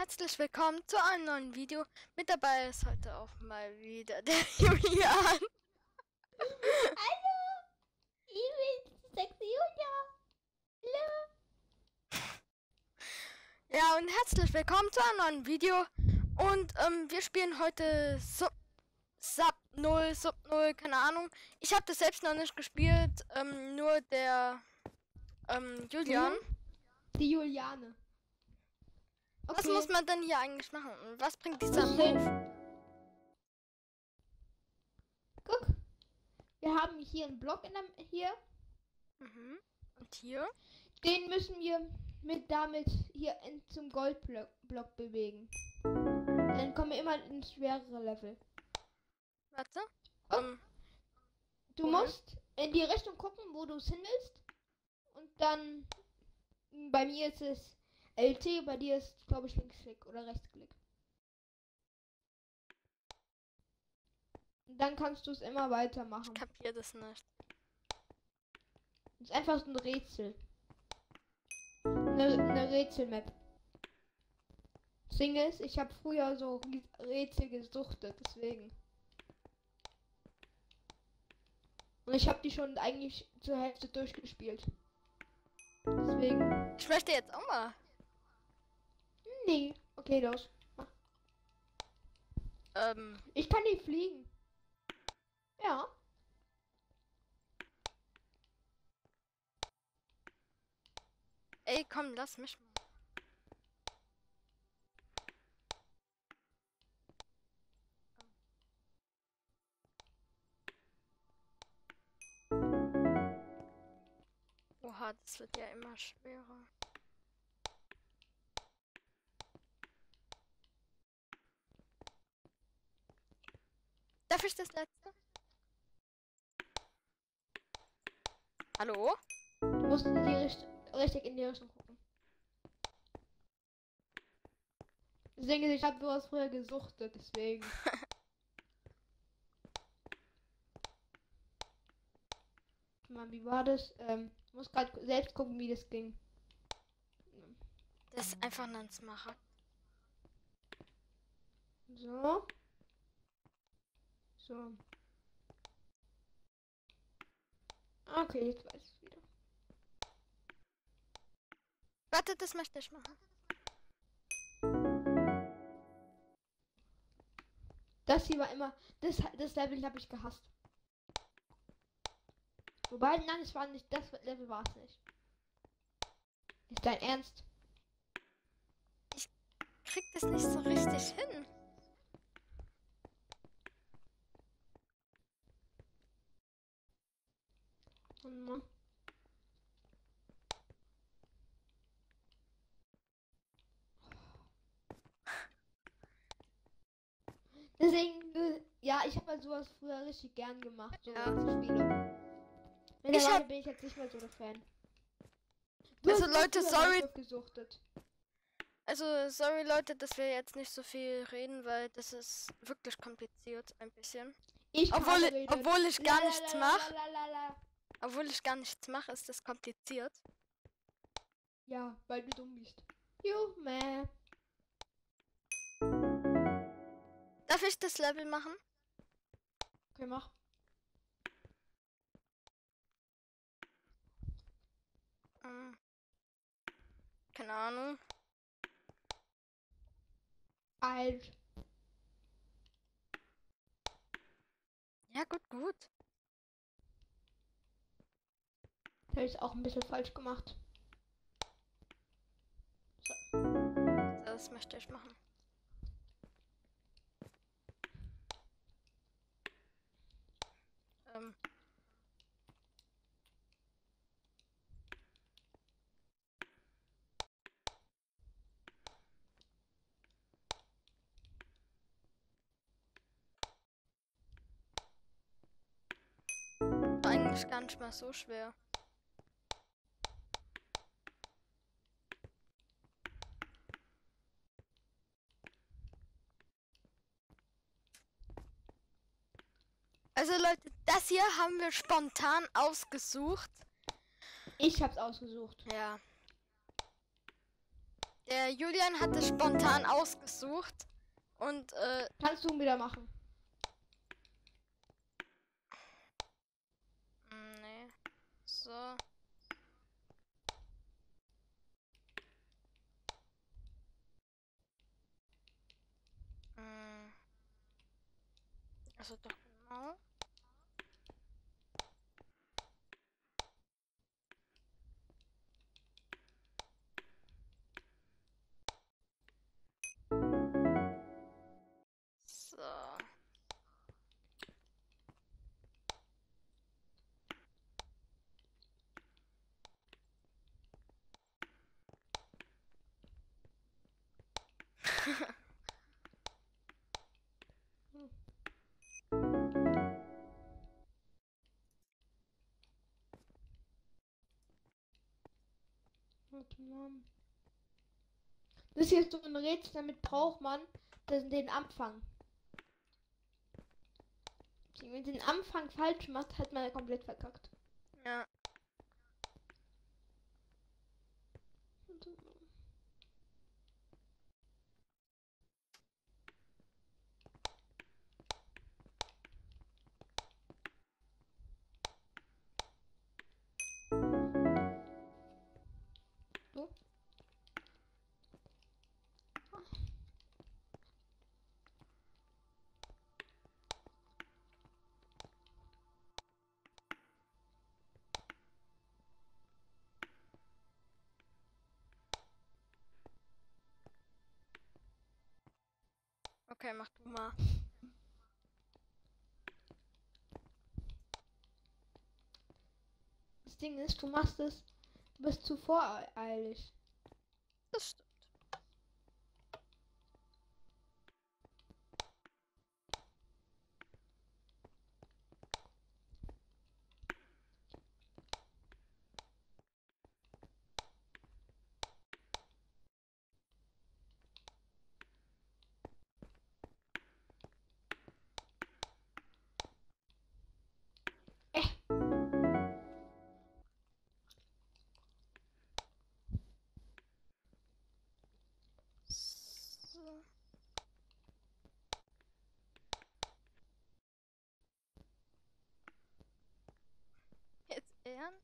herzlich willkommen zu einem neuen Video. Mit dabei ist heute auch mal wieder der Julian. Hallo, ich bin sexy Julia. Hallo. Ja, und herzlich willkommen zu einem neuen Video. Und wir spielen heute Sub 0, keine Ahnung. Ich habe das selbst noch nicht gespielt, nur der Julian. Die Juliane. Okay. Was muss man denn hier eigentlich machen? Und was bringt dieser Move? Guck, wir haben hier einen Block hier. Mhm. Und hier? Den müssen wir damit hier zum Goldblock bewegen. Dann kommen wir immer ins schwerere Level. Warte. Du musst in die Richtung gucken, wo du es hin willst. Und dann, bei mir ist es LT, bei dir ist, glaube ich, Linksklick oder Rechtsklick. Und dann kannst du es immer weitermachen. Ich kapier das nicht. Das ist einfach so ein Rätsel. Eine Rätselmap. Das Ding ist, ich habe früher so Rätsel gesuchtet, deswegen. Und ich habe die schon eigentlich zur Hälfte durchgespielt. Deswegen. Ich möchte jetzt auch mal. Nee. Okay, los. Mach. Ich kann nicht fliegen. Ja. Ey, komm, lass mich mal. Oha, das wird ja immer schwerer. Darf ich das letzte? Hallo? Du musst in die richtig in die Richtung gucken. Ich denke, ich habe sowas früher gesuchtet, deswegen. Mann, wie war das? Ich muss gerade selbst gucken, wie das ging. Das ist einfach ein Smaragd. So. So. Okay, jetzt weiß ich wieder. Warte, das möchte ich machen. Das hier war immer. Das Level habe ich gehasst. Wobei, nein, es war nicht. Das Level war es nicht. Ist dein Ernst? Ich krieg das nicht so richtig hin. Deswegen, ja, ich habe halt sowas früher richtig gern gemacht, so Ja. Spiele. Mittlerweile bin ich jetzt nicht mehr so der Fan. Also Leute, sorry. Gesuchtet. Also sorry Leute, dass wir jetzt nicht so viel reden, weil das ist wirklich kompliziert ein bisschen. Obwohl ich gar nichts mache. Obwohl ich gar nichts mache, ist das kompliziert. Ja, weil du dumm bist. Junge. Darf ich das Level machen? Okay, mach. Keine Ahnung. Alt. Ja, gut. Das habe ich auch ein bisschen falsch gemacht. So, das möchte ich machen. Eigentlich gar nicht mal so schwer. Also Leute, das hier haben wir spontan ausgesucht. Ich hab's ausgesucht. Ja. Der Julian hat es spontan ausgesucht. Und, Kannst du wieder machen? Nee. So. Also doch genau. So. Das hier ist so ein Rätsel, damit braucht man den Anfang. Wenn man den Anfang falsch macht, hat man ja komplett verkackt. Ja. So. Okay, mach du mal. Das Ding ist, du bist zu voreilig. Das stimmt. So. Jetzt ernst?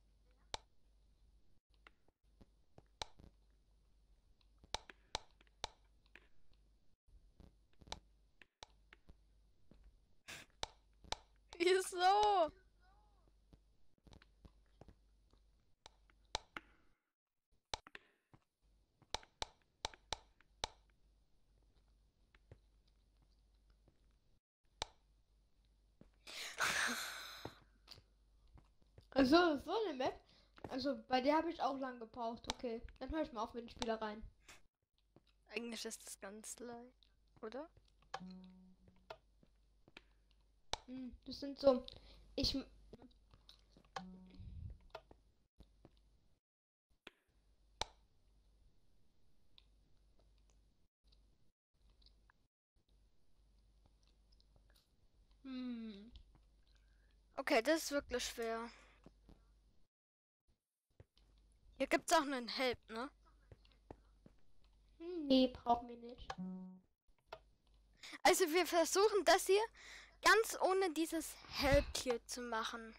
Wieso? Also, so eine Map. Also, bei der habe ich auch lang gebraucht. Okay, dann höre ich mal auf mit den Spielereien. Eigentlich ist das ganz leicht, oder? Das sind so. Ich. Okay, das ist wirklich schwer. Hier gibt's auch einen Help, ne? Nee, brauchen wir nicht. Also wir versuchen das hier ganz ohne dieses Help hier zu machen.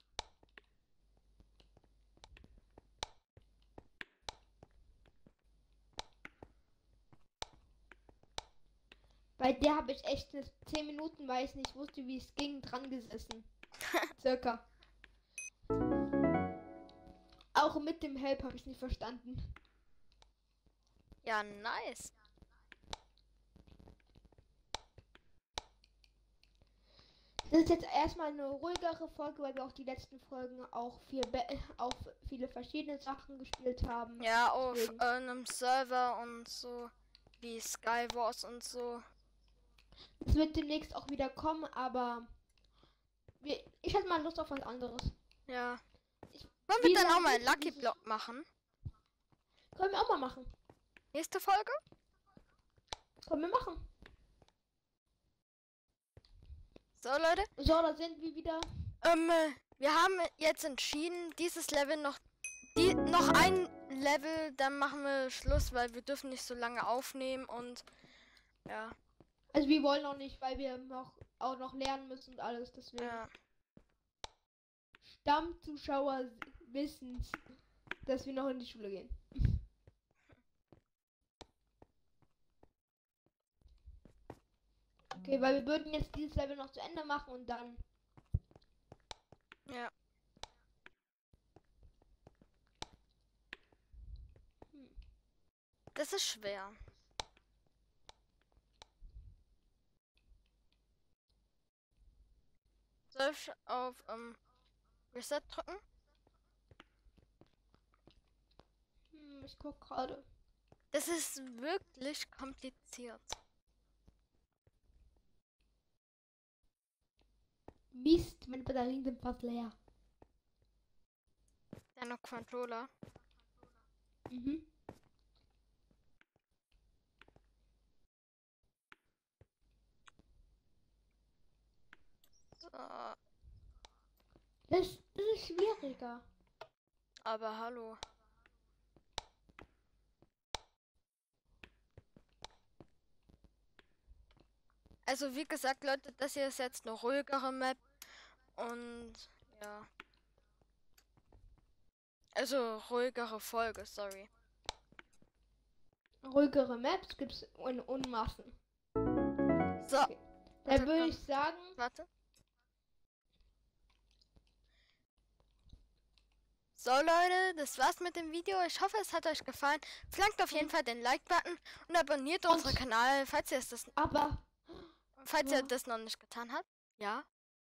Bei der habe ich echt 10 Minuten, weil ich nicht wusste, wie es ging, dran gesessen. Circa. Auch mit dem Help habe ich nicht verstanden. Ja, nice. Das ist jetzt erstmal eine ruhigere Folge, weil wir auch die letzten Folgen auch viele verschiedene Sachen gespielt haben. Ja, auf einem Server und so, wie Skywars und so. Es wird demnächst auch wieder kommen, aber ich hatte mal Lust auf was anderes. Ja. Wollen wir dann auch mal einen Lucky Block machen? Können wir auch mal machen. Nächste Folge? Können wir machen. So, Leute. So, da sind wir wieder. Wir haben jetzt entschieden, dieses Level noch ein Level, dann machen wir Schluss, weil wir dürfen nicht so lange aufnehmen und ja. Also wir wollen auch nicht, weil wir auch noch lernen müssen und alles, deswegen. Ja. Stammzuschauer wissen, dass wir noch in die Schule gehen. Okay, weil wir würden jetzt dieses Level noch zu Ende machen und dann. Ja. Das ist schwer. Soll ich auf Reset drücken? Ich guck gerade. Das ist wirklich kompliziert. Mist, meine Batterien sind fast leer. Deine Controller. Mhm. So. Das ist schwieriger. Aber hallo. Also wie gesagt, Leute, das hier ist jetzt eine ruhigere Map. Und ja. Also ruhigere Folge, sorry. Ruhigere Maps gibt's in Unmassen. So. Okay. Dann würde ich sagen. Warte. So Leute, das war's mit dem Video. Ich hoffe, es hat euch gefallen. Flankt auf jeden Fall den Like-Button und abonniert unseren Kanal, falls ihr ihr das noch nicht getan habt. Ja.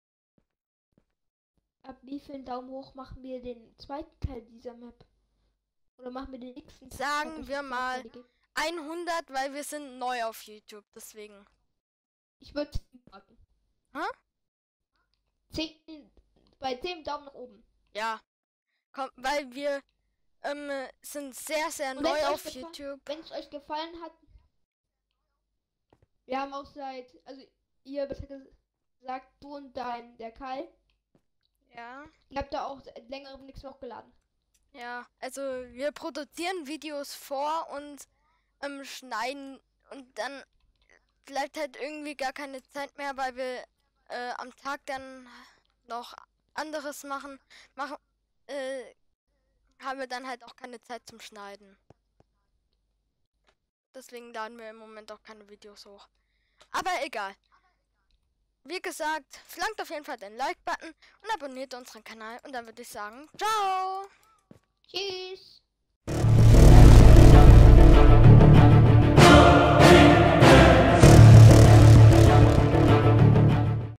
Ab wie vielen Daumen hoch machen wir den zweiten Teil dieser Map? Oder machen wir den nächsten? Sagen wir mal 100, weil wir sind neu auf YouTube, deswegen. Ich würde 10 sagen. Hä? 10, bei 10 Daumen nach oben. Ja. Komm, weil wir sind sehr, sehr neu auf YouTube. Wenn es euch gefallen hat, wir haben auch also ihr besser gesagt, du und der Kai. Ja. Ihr habt da auch länger nichts mehr hochgeladen. Ja, also wir produzieren Videos vor und schneiden und dann bleibt halt irgendwie gar keine Zeit mehr, weil wir am Tag dann noch anderes machen, haben wir dann halt auch keine Zeit zum Schneiden. Deswegen laden wir im Moment auch keine Videos hoch. Aber egal. Wie gesagt, flankt auf jeden Fall den Like-Button und abonniert unseren Kanal. Und dann würde ich sagen, ciao! Tschüss!